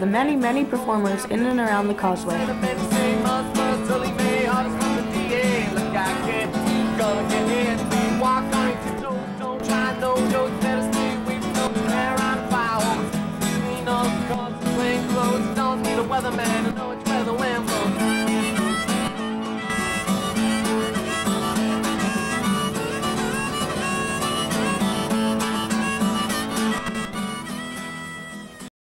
the many, many performers in and around the causeway. Weatherman, I know it's weather when